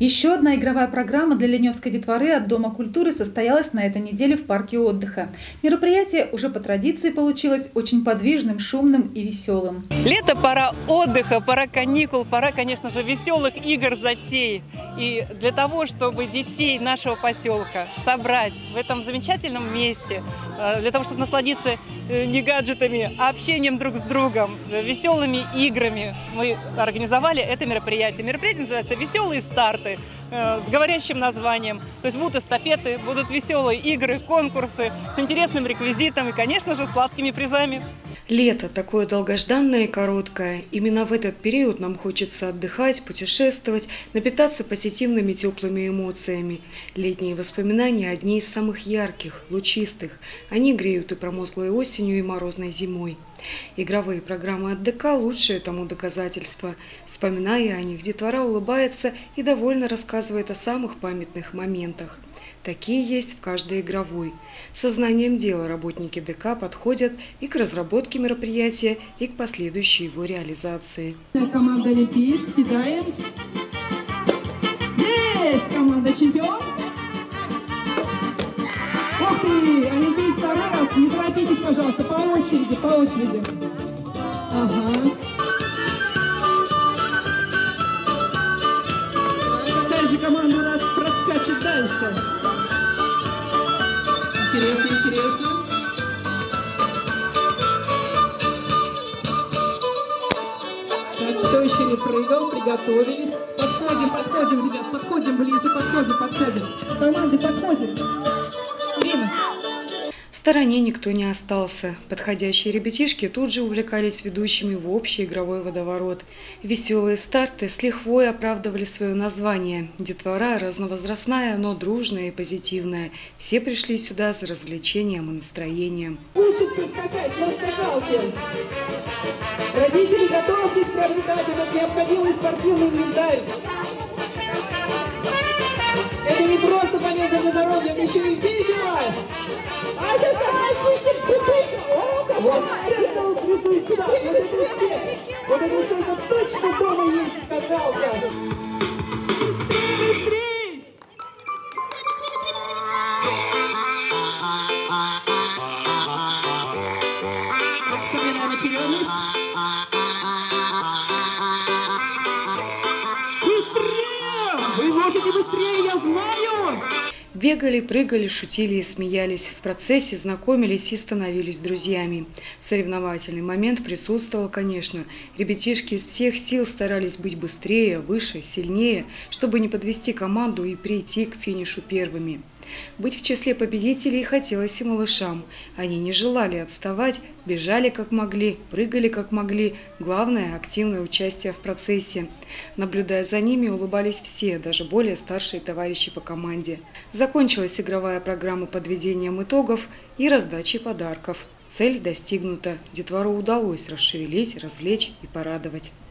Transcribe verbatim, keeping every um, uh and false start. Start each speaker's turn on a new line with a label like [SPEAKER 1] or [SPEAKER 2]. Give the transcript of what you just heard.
[SPEAKER 1] Еще одна игровая программа для ленивской детворы от Дома культуры состоялась на этой неделе в парке отдыха. Мероприятие уже по традиции получилось очень подвижным, шумным и веселым.
[SPEAKER 2] Лето, пора отдыха, пора каникул, пора, конечно же, веселых игр, затей. И для того, чтобы детей нашего поселка собрать в этом замечательном месте, для того, чтобы насладиться не гаджетами, а общением друг с другом, веселыми играми, мы организовали это мероприятие. Мероприятие называется «Веселые старты» с говорящим названием. То есть будут эстафеты, будут веселые игры, конкурсы с интересным реквизитом и, конечно же, сладкими призами.
[SPEAKER 3] Лето такое долгожданное и короткое. Именно в этот период нам хочется отдыхать, путешествовать, напитаться позитивными теплыми эмоциями. Летние воспоминания – одни из самых ярких, лучистых. Они греют и промозглой осенью, и морозной зимой. Игровые программы от ДК – лучшее тому доказательство. Вспоминая о них, детвора улыбается и довольно рассказывает о самых памятных моментах. Такие есть в каждой игровой. Сознанием дела работники ДК подходят и к разработке мероприятия, и к последующей его реализации.
[SPEAKER 4] Команда «Олимпиец», кидаем. Есть! Команда «Чемпион». Ух ты! Олимпиец второй раз. Не торопитесь, пожалуйста, по очереди, по очереди. Ага. Какая же команда у нас проскачет дальше? Интересно, интересно. Так, кто еще не прыгал, приготовились. Подходим, подходим, ребят, подходим ближе, подходим, подходим. Команды, подходим. Ирина.
[SPEAKER 3] В стороне никто не остался. Подходящие ребятишки тут же увлекались ведущими в общий игровой водоворот. Веселые старты с лихвой оправдывали свое название. Детвора разновозрастная, но дружная и позитивная. Все пришли сюда за развлечением и настроением.
[SPEAKER 4] Учится скакать на скакалке. Родители, готовьтесь приобретать этот необходимый спортивный инвентарь. Это не просто полезно для здоровья, это еще и весело. А сейчас мальчишки припустят. О, вот это вот рисует сюда. Вот это успех. Вот это у человека точно дома есть скакалка. Быстрей, быстрей! Соблюдаем очередность. Быстрее! Вы можете быстрее, я знаю!
[SPEAKER 3] Бегали, прыгали, шутили и смеялись. В процессе знакомились и становились друзьями. Соревновательный момент присутствовал, конечно. Ребятишки из всех сил старались быть быстрее, выше, сильнее, чтобы не подвести команду и прийти к финишу первыми. Быть в числе победителей хотелось и малышам. Они не желали отставать, бежали как могли, прыгали как могли. Главное – активное участие в процессе. Наблюдая за ними, улыбались все, даже более старшие товарищи по команде. Закончилась игровая программа подведением итогов и раздачей подарков. Цель достигнута. Детвору удалось расшевелить, развлечь и порадовать.